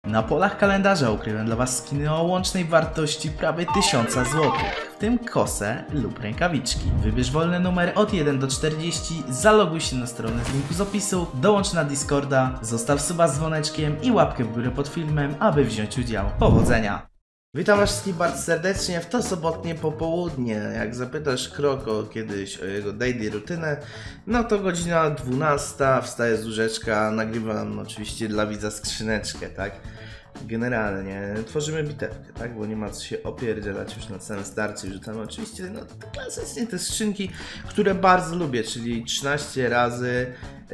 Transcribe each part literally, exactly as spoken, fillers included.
Na polach kalendarza ukryłem dla Was skiny o łącznej wartości prawie tysiąca złotych, w tym kosę lub rękawiczki. Wybierz wolny numer od jeden do czterdziestu, zaloguj się na stronę z linku z opisu, dołącz na Discorda, zostaw suba z dzwoneczkiem i łapkę w górę pod filmem, aby wziąć udział. Powodzenia! Witam Was wszystkich bardzo serdecznie w to sobotnie popołudnie. Jak zapytasz Kroko kiedyś o jego daily rutynę, no to godzina dwunasta, wstaję z łóżeczka, nagrywam oczywiście dla widza skrzyneczkę, tak? Generalnie tworzymy bitewkę, tak? Bo nie ma co się opierdzielać już na samym starcie. Rzucamy oczywiście no, klasycznie te skrzynki, które bardzo lubię, czyli trzynaście razy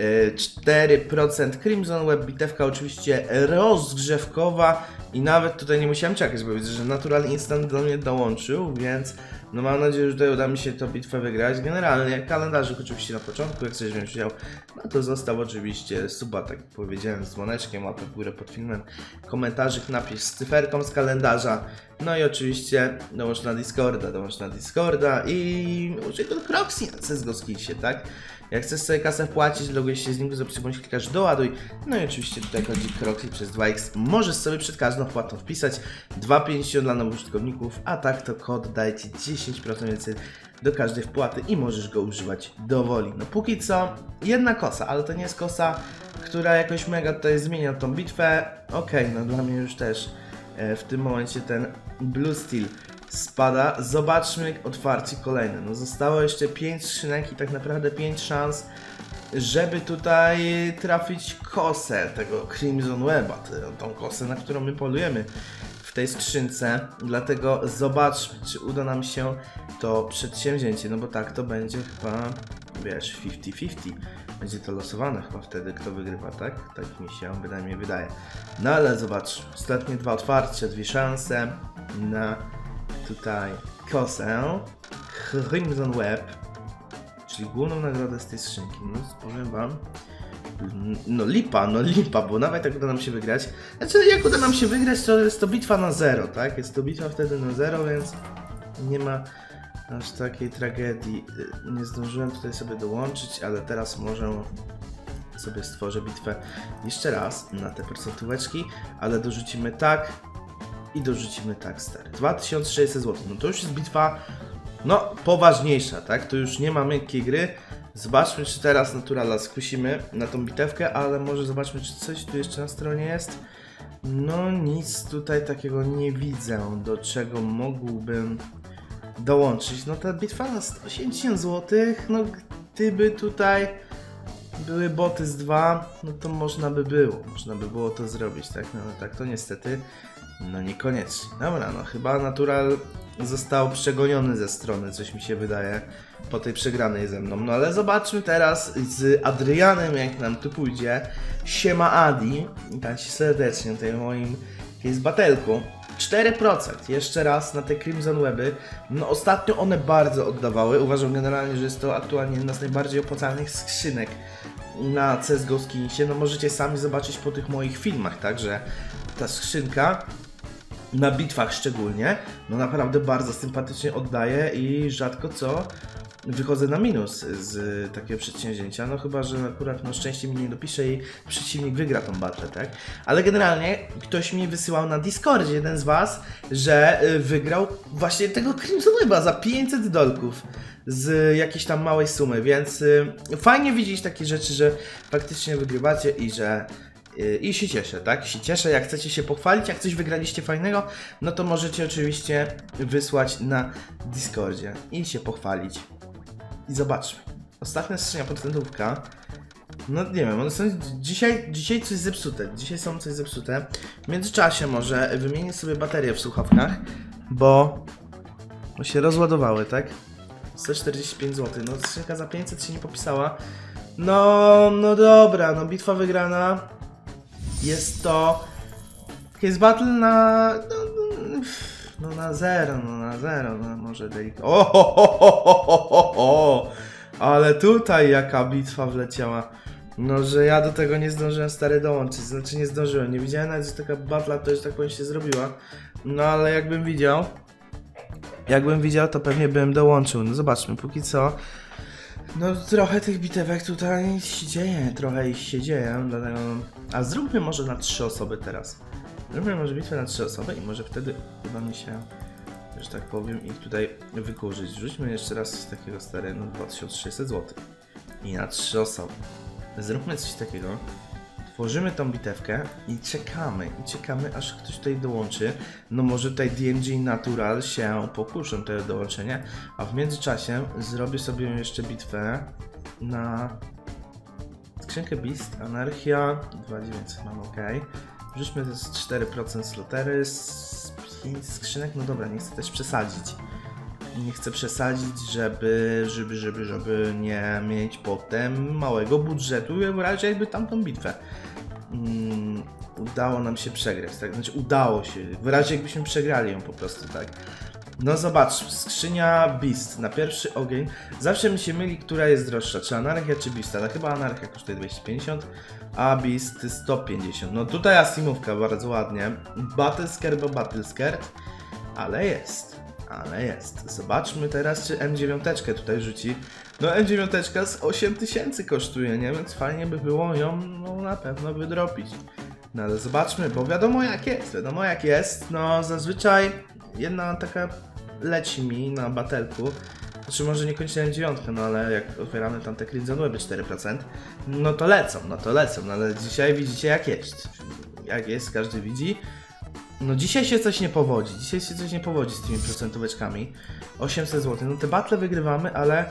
cztery procent Crimson Web, bitewka oczywiście rozgrzewkowa i nawet tutaj nie musiałem czekać, bo widzę, że Natural Instant do mnie dołączył, więc no mam nadzieję, że tutaj uda mi się tę bitwę wygrać. Generalnie kalendarzyk oczywiście na początku, jak chcesz wziąć udział, no to zostaw oczywiście suba, tak jak powiedziałem, z dzwoneczkiem, łapę w górę pod filmem, komentarzyk napisz z cyferką z kalendarza, no i oczywiście dołącz na Discorda, dołącz na Discorda i użyj do Proxy na C S G O Skillsie, tak? Jak chcesz sobie kasę wpłacić, logujesz się z nim z opcji bądź klikasz doładuj. No i oczywiście tutaj chodzi Proxy przez dwa X. Możesz sobie przed każdą wpłatą wpisać dwa pięćdziesiąt dla nowych użytkowników, a tak to kod daje Ci dziesięć procent więcej do każdej wpłaty i możesz go używać dowoli. No póki co jedna kosa, ale to nie jest kosa, która jakoś mega tutaj zmienia tą bitwę. Okej, okay, no dla mnie już też e, w tym momencie ten Blue Steel spada. Zobaczmy otwarcie kolejne. No zostało jeszcze pięć skrzynek i tak naprawdę pięć szans, żeby tutaj trafić kosę tego Crimson Weba, tą kosę, na którą my polujemy w tej skrzynce. Dlatego zobaczmy, czy uda nam się to przedsięwzięcie, no bo tak to będzie chyba, wiesz, pięćdziesiąt pięćdziesiąt. Będzie to losowane chyba wtedy, kto wygrywa, tak? Tak mi się bynajmniej wydaje. No ale zobacz, ostatnie dwa otwarcia, dwie szanse na tutaj kosę Crimson Web, czyli główną nagrodę z tej skrzynki. No powiem wam, no lipa, no lipa, bo nawet jak uda nam się wygrać, znaczy jak uda nam się wygrać, to jest to bitwa na zero, tak? Jest to bitwa wtedy na zero, więc nie ma aż takiej tragedii. Nie zdążyłem tutaj sobie dołączyć, ale teraz może sobie stworzę bitwę jeszcze raz na te procentóweczki, ale dorzucimy tak i dorzucimy tak, stary. dwa tysiące sześćset złotych. No to już jest bitwa, no, poważniejsza, tak? To już nie ma miękkiej gry. Zobaczmy, czy teraz Naturala skusimy na tą bitewkę, ale może zobaczmy, czy coś tu jeszcze na stronie jest. No, nic tutaj takiego nie widzę, do czego mógłbym dołączyć. No, ta bitwa na sto osiemdziesiąt złotych, no, gdyby tutaj były boty z dwa, no to można by było, można by było to zrobić, tak? No, tak to niestety no niekoniecznie. Dobra, no chyba Natural został przegoniony ze strony, coś mi się wydaje, po tej przegranej ze mną. No ale zobaczmy teraz z Adrianem, jak nam tu pójdzie. Siema Adi, witam Cię serdecznie tutaj w moim case batelku. cztery procent, jeszcze raz na te Crimson Weby. No ostatnio one bardzo oddawały. Uważam generalnie, że jest to aktualnie jedna z najbardziej opłacalnych skrzynek na C S G O Skillsie. No możecie sami zobaczyć po tych moich filmach, tak, że ta skrzynka na bitwach szczególnie, no naprawdę bardzo sympatycznie oddaje i rzadko co wychodzę na minus z takiego przedsięwzięcia, no chyba, że akurat no szczęście mi nie dopisze i przeciwnik wygra tą battle, tak? Ale generalnie ktoś mi wysyłał na Discordzie, jeden z was, że wygrał właśnie tego Crimson Weba za pięćset dolków z jakiejś tam małej sumy, więc fajnie widzieć takie rzeczy, że faktycznie wygrywacie i że I się cieszę, tak? Się cieszę, jak chcecie się pochwalić, jak coś wygraliście fajnego, no to możecie oczywiście wysłać na Discordzie i się pochwalić. I zobaczmy. Ostatnia skrzynia procentówka. No nie wiem, one są dzisiaj, dzisiaj coś zepsute. Dzisiaj są coś zepsute. W międzyczasie może wymienię sobie baterię w słuchawkach, bo, bo się rozładowały, tak? sto czterdzieści pięć złotych. No skrzynka za pięćset się nie popisała. No, no dobra, no bitwa wygrana. Jest to case battle na no, no na zero, no na zero, no może delik. O, ho, ho, ho, ho, ho, ho. Ale tutaj jaka bitwa wleciała. No, że ja do tego nie zdążyłem stary dołączyć, znaczy nie zdążyłem, nie widziałem nawet, że taka batla to już tak powiem się zrobiła. No ale jakbym widział, jakbym widział, to pewnie bym dołączył. No zobaczmy, póki co. No trochę tych bitewek tutaj się dzieje, trochę ich się dzieje, dlatego... A zróbmy może na trzy osoby teraz. Zróbmy może bitwę na trzy osoby i może wtedy uda mi się, że tak powiem, ich tutaj wykurzyć. Rzućmy jeszcze raz takiego starego, no dwa tysiące sześćset złotych. I na trzy osoby. Zróbmy coś takiego. Tworzymy tą bitewkę i czekamy, i czekamy, aż ktoś tutaj dołączy. No może tutaj D M G Natural się pokuszą tego dołączenia, a w międzyczasie zrobię sobie jeszcze bitwę na skrzynkę Beast, Anarchia, dwa tysiące dziewięćset mam, ok. Rzućmy to jest cztery procent slotery, z pięć skrzynek, no dobra, nie chcę też przesadzić. Nie chcę przesadzić, żeby, żeby, żeby, żeby nie mieć potem małego budżetu, w razie jakby tamtą bitwę um, udało nam się przegrać, tak? Znaczy udało się, w razie jakbyśmy przegrali ją po prostu, tak? No zobacz, skrzynia Beast na pierwszy ogień, zawsze mi się myli, która jest droższa, czy Anarchia, czy Beast, ale chyba Anarchia kosztuje dwieście pięćdziesiąt, a Beast sto pięćdziesiąt. No tutaj Asimówka bardzo ładnie, Battlescare bo Battlescare, ale jest. Ale jest. Zobaczmy teraz, czy M dziewięć tutaj rzuci. No M dziewięć z osiem tysięcy kosztuje, nie? Więc fajnie by było ją no, na pewno wydropić. No ale zobaczmy, bo wiadomo jak jest, wiadomo jak jest. No zazwyczaj jedna taka leci mi na batelku. Znaczy może nie kończy M dziewięć, no ale jak otwieramy tam te Crimson Weby cztery procent, no to lecą, no to lecą. No ale dzisiaj widzicie jak jest. Jak jest, każdy widzi. No dzisiaj się coś nie powodzi, dzisiaj się coś nie powodzi z tymi procentóweczkami. osiemset złotych, no te battle wygrywamy, ale...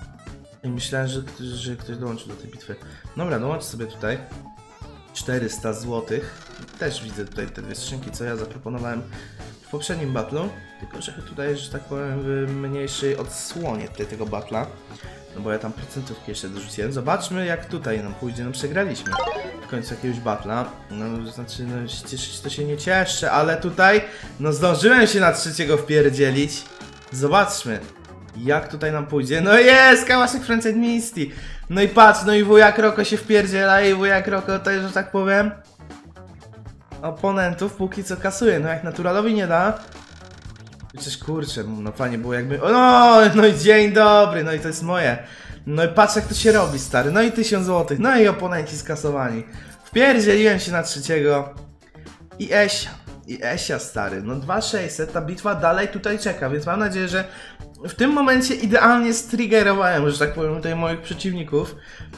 I myślałem, że, że ktoś dołączył do tej bitwy. Dobra, dołącz sobie tutaj czterysta złotych. Też widzę tutaj te dwie skrzynki, co ja zaproponowałem w poprzednim battlu. Tylko, że tutaj, że tak powiem, w mniejszej odsłonie tutaj tego battla. No bo ja tam procentówki jeszcze dorzuciłem. Zobaczmy jak tutaj nam pójdzie, no przegraliśmy w końcu jakiegoś battla. No znaczy, no cieszyć to się nie cieszę, ale tutaj, no zdążyłem się na trzeciego wpierdzielić. Zobaczmy jak tutaj nam pójdzie. No jest, Kałaszek Frenzy Misty. No i patrz, no i wujak Roko się wpierdziela i wujak Roko tutaj, że tak powiem, oponentów póki co kasuje. No jak naturalowi nie da. Przecież kurczę, no fajnie było jakby... O, no, no i dzień dobry, no i to jest moje. No i patrz jak to się robi, stary. No i tysiąc złotych, no i oponenci skasowani. Wpierdzieliłem się na trzeciego. I Esia, i Esia, stary. No dwa tysiące sześćset, ta bitwa dalej tutaj czeka, więc mam nadzieję, że w tym momencie idealnie striggerowałem, że tak powiem, tutaj moich przeciwników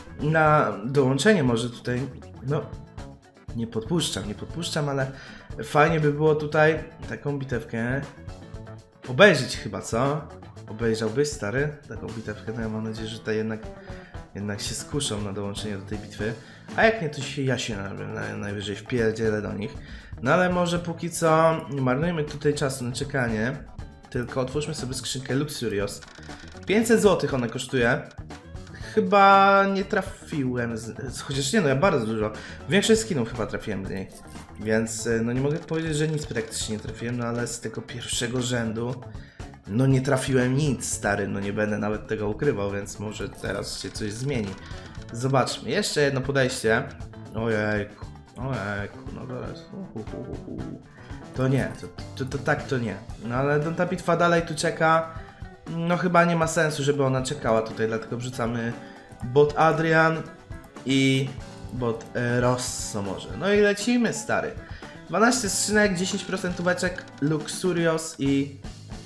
na dołączenie może tutaj, no... Nie podpuszczam, nie podpuszczam, ale fajnie by było tutaj taką bitewkę obejrzeć chyba, co? Obejrzałbyś, stary, taką bitewkę, no ja mam nadzieję, że tutaj jednak, jednak się skuszą na dołączenie do tej bitwy. A jak nie, to się ja się na, najwyżej wpierdzielę do nich. No ale może póki co nie marnujmy tutaj czasu na czekanie, tylko otwórzmy sobie skrzynkę Luxurious. pięćset złotych ona kosztuje. Chyba nie trafiłem, z, z, chociaż nie no, ja bardzo dużo. Większość skinów chyba trafiłem z niej. Więc no nie mogę powiedzieć, że nic praktycznie nie trafiłem, no ale z tego pierwszego rzędu no nie trafiłem nic, stary, no nie będę nawet tego ukrywał, więc może teraz się coś zmieni. Zobaczmy, jeszcze jedno podejście. Ojejku, ojejku, no teraz. Uh, uh, uh, uh. To nie, to, to, to, to tak to nie. No ale ta bitwa dalej tu czeka. No chyba nie ma sensu, żeby ona czekała tutaj, dlatego wrzucamy bot Adrian i bot e, Rosso może. No i lecimy, stary. dwanaście skrzynek, dziesięć procent beczek, Luxurious i...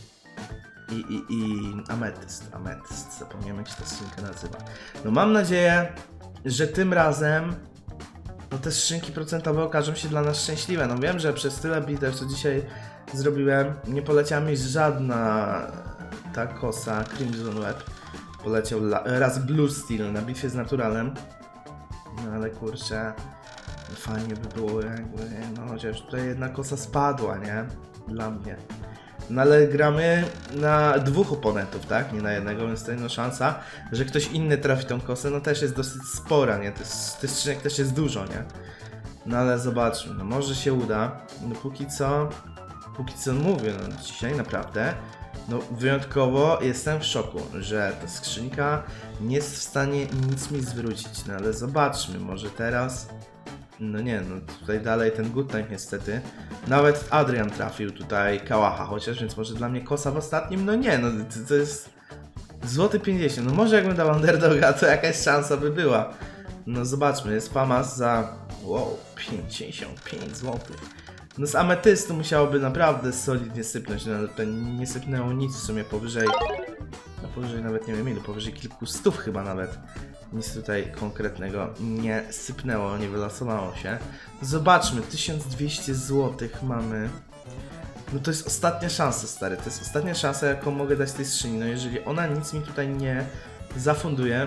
I, i, i Ametyst, Ametyst, zapomniałem jak się ta skrzynka nazywa. No mam nadzieję, że tym razem no te skrzynki procentowe okażą się dla nas szczęśliwe. No wiem, że przez tyle bitew, co dzisiaj zrobiłem, nie poleciała mi żadna ta kosa Crimson Web. Poleciał raz Blue Steel na bitwie z Naturalem. No ale kurczę, fajnie by było jakby, no chociaż tutaj jedna kosa spadła, nie? Dla mnie. No ale gramy na dwóch oponentów, tak? Nie na jednego, więc tutaj no szansa, że ktoś inny trafi tą kosę, no też jest dosyć spora, nie? Tych skrzynek też jest dużo, nie? No ale zobaczmy, no może się uda. No póki co, póki co mówię, no dzisiaj naprawdę, no wyjątkowo jestem w szoku, że ta skrzynka nie jest w stanie nic mi zwrócić, no ale zobaczmy, może teraz... No nie, no tutaj dalej ten good time niestety. Nawet Adrian trafił tutaj kałacha chociaż, więc może dla mnie kosa w ostatnim, no nie, no to, to jest złoty pięćdziesiąt, no może jakbym dał underdoga, to jakaś szansa by była. No zobaczmy, jest Famas za, wow, pięćdziesiąt pięć złotych. No z ametystu musiałoby naprawdę solidnie sypnąć, no ale to nie sypnęło nic w sumie powyżej, no powyżej nawet nie wiem ilu, powyżej kilku stów chyba nawet. Nic tutaj konkretnego nie sypnęło, nie wylosowało się. Zobaczmy, tysiąc dwieście złotych mamy. No to jest ostatnia szansa, stary, to jest ostatnia szansa, jaką mogę dać tej skrzyni. No jeżeli ona nic mi tutaj nie zafunduje,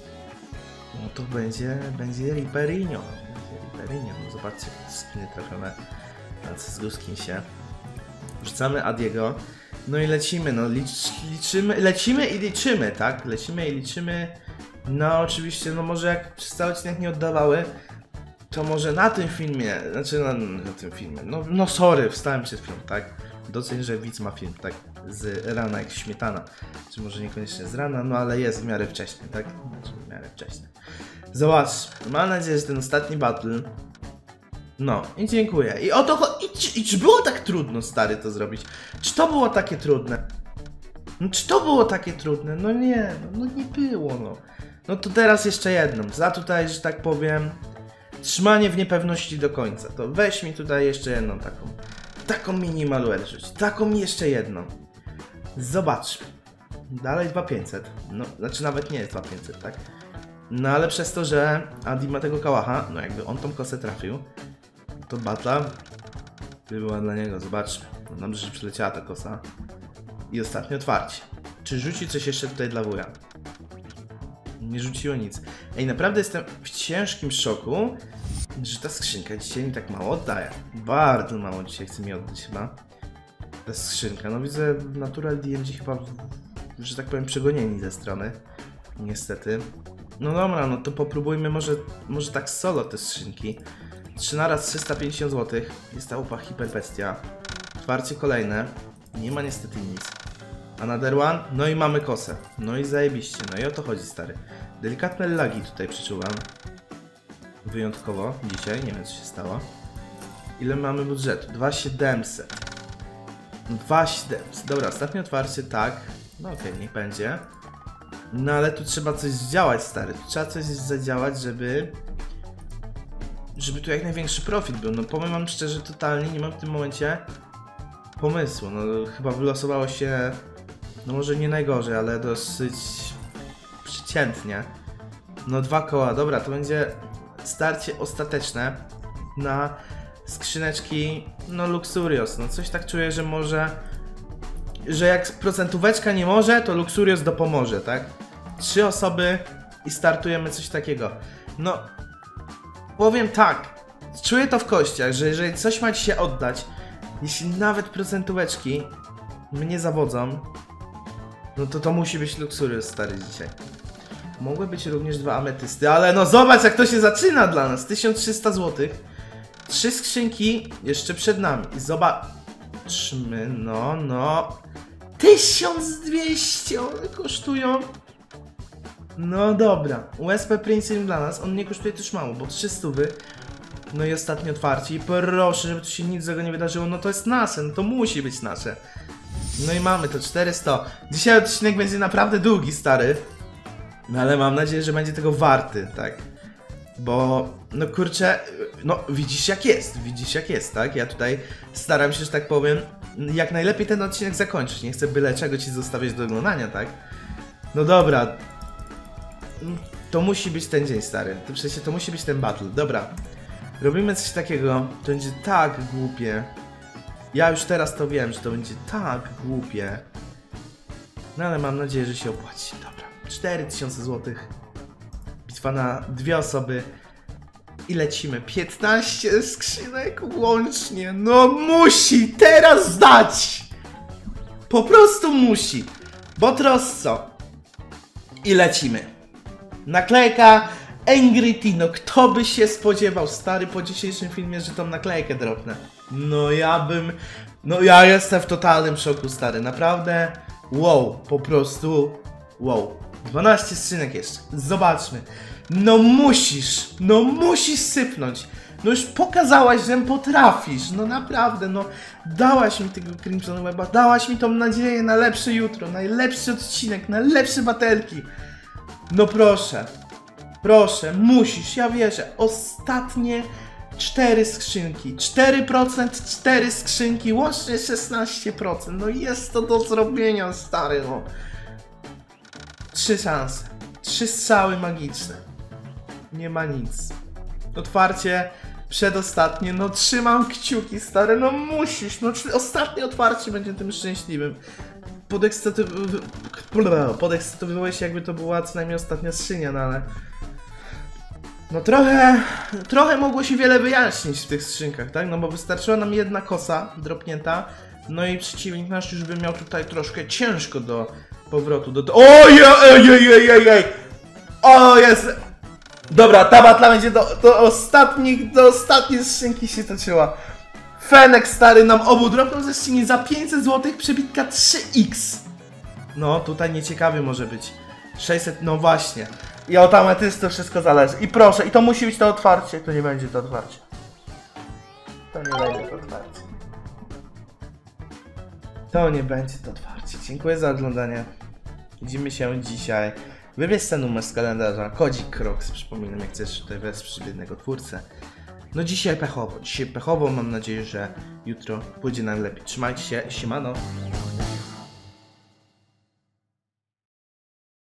no to będzie, będzie Riperinio. Będzie Riperinio, no zobaczcie, skiny trafione na C S G O Skinsie. Rzucamy Adiego. No i lecimy, no licz, liczymy, lecimy i liczymy, tak? Lecimy i liczymy. No oczywiście, no może jak przez cały odcinek nie oddawały, to może na tym filmie, znaczy na, na tym filmie, no, no sorry, wstałem przed chwilą, tak? Doceń, że widz ma film, tak? Z rana jak śmietana. Czy może niekoniecznie z rana, no ale jest w miarę wcześnie, tak? Znaczy w miarę wcześnie. Zobacz, mam nadzieję, że ten ostatni battle. No i dziękuję. I o to I czy, I czy było tak trudno, stary, to zrobić? Czy to było takie trudne? No czy to było takie trudne? No nie, no, no nie było, no. No to teraz jeszcze jedną. Za tutaj, że tak powiem, trzymanie w niepewności do końca. To weź mi tutaj jeszcze jedną taką. Taką minimaluę rzuć. Taką jeszcze jedną. Zobaczmy. Dalej dwa tysiące pięćset. No, znaczy nawet nie jest dwa tysiące pięćset, tak? No ale przez to, że Adi ma tego kałacha, no jakby on tą kosę trafił, to batla by była dla niego. Zobaczmy. No, dobrze, że przyleciała ta kosa. I ostatnie otwarcie. Czy rzuci coś jeszcze tutaj dla wuja? Nie rzuciło nic. Ej, naprawdę jestem w ciężkim szoku, że ta skrzynka dzisiaj mi tak mało oddaje. Bardzo mało dzisiaj chce mi oddać chyba. Ta skrzynka. No widzę w Natural D M G chyba, że tak powiem, przegonieni ze strony. Niestety. No dobra, no to popróbujmy może, może tak solo te skrzynki. trzy na raz trzysta pięćdziesiąt złotych. Jest ta upa hiperbestia. Otwarcie kolejne. Nie ma niestety nic. Another one. No i mamy kosę. No i zajebiście. No i o to chodzi, stary. Delikatne lagi tutaj przeczuwam. Wyjątkowo dzisiaj. Nie wiem, co się stało. Ile mamy budżetu? dwa tysiące siedemset. dwa tysiące siedemset. Dobra, ostatnie otwarcie, tak. No okej, okay, niech będzie. No ale tu trzeba coś zdziałać, stary. Tu trzeba coś zadziałać, żeby... Żeby tu jak największy profit był. No powiem wam szczerze, totalnie nie mam w tym momencie pomysłu. No chyba wylosowało się... No może nie najgorzej, ale dosyć przeciętnie. No dwa koła, dobra, to będzie starcie ostateczne na skrzyneczki, no Luxurious. No coś tak czuję, że może, że jak procentóweczka nie może, to Luxurious dopomoże, tak? Trzy osoby i startujemy coś takiego. No, powiem tak, czuję to w kościach, że jeżeli coś ma ci się oddać, jeśli nawet procentóweczki mnie zawodzą, no to to musi być Luxurious, stary, dzisiaj. Mogły być również dwa ametysty, ale no zobacz, jak to się zaczyna dla nas. tysiąc trzysta złotych. Trzy skrzynki jeszcze przed nami. I zobaczmy, no, no. tysiąc dwieście one kosztują. No dobra. U S P Princeling dla nas, on nie kosztuje też mało, bo trzysta. No i ostatnie otwarcie. I proszę, żeby tu się nic złego nie wydarzyło. No to jest nasze, no to musi być nasze. No i mamy to czterysta. Dzisiaj odcinek będzie naprawdę długi, stary. No ale mam nadzieję, że będzie tego warty, tak? Bo, no kurczę, no widzisz jak jest, widzisz jak jest, tak? Ja tutaj staram się, że tak powiem, jak najlepiej ten odcinek zakończyć. Nie chcę byle czego ci zostawiać do oglądania, tak? No dobra. To musi być ten dzień, stary. To przecież to musi być ten battle. Dobra. Robimy coś takiego, to będzie tak głupie. Ja już teraz to wiem, że to będzie tak głupie. No ale mam nadzieję, że się opłaci. Dobra. cztery tysiące złotych. Bitwa na dwie osoby. I lecimy. piętnaście skrzynek łącznie. No musi teraz zdać. Po prostu musi. Bo troszco. I lecimy. Naklejka Angry Tino. Kto by się spodziewał, stary, po dzisiejszym filmie, że tą naklejkę dropnę? No ja bym... No ja jestem w totalnym szoku, stary. Naprawdę. Wow. Po prostu... Wow. dwanaście skrzynek jeszcze. Zobaczmy. No musisz. No musisz sypnąć. No już pokazałaś, że potrafisz. No naprawdę, no. Dałaś mi tego Crimson Weba. Dałaś mi tą nadzieję na lepsze jutro. Najlepszy odcinek. Na lepsze batelki. No proszę. Proszę. Musisz. Ja wierzę. Ostatnie cztery skrzynki, cztery procent, cztery skrzynki, łącznie szesnaście procent. No jest to do zrobienia, stary, no. Trzy szanse, trzy strzały magiczne. Nie ma nic. Otwarcie przedostatnie, no trzymam kciuki, stary, no musisz, no ostatnie otwarcie będzie tym szczęśliwym. Podekscytowy... Podekscytowywałeś się, jakby to była co najmniej ostatnia skrzynia, no ale... No trochę... Trochę mogło się wiele wyjaśnić w tych skrzynkach, tak? No bo wystarczyła nam jedna kosa dropnięta, no i przeciwnik nasz już by miał tutaj troszkę ciężko do powrotu do... Ojej, ojej, ojej, ojej! O, jest! Dobra, ta batla będzie do, do ostatnich, do ostatniej skrzynki się toczyła. Fenek, stary, nam obu dropnął ze skrzyni za pięćset złotych, przebitka trzy iks. No, tutaj nieciekawy może być. sześćset, no właśnie. I od ametystu wszystko zależy. I proszę, i to musi być to otwarcie. To nie będzie to otwarcie. To nie będzie to otwarcie. To nie będzie to otwarcie. Dziękuję za oglądanie. Widzimy się dzisiaj. Wybierz ten numer z kalendarza. Kodzik Crocs, przypominam, jak chcesz tutaj wesprzeć jednego twórcę. No dzisiaj pechowo. Dzisiaj pechowo. Mam nadzieję, że jutro pójdzie nam lepiej. Trzymajcie się. Siemano.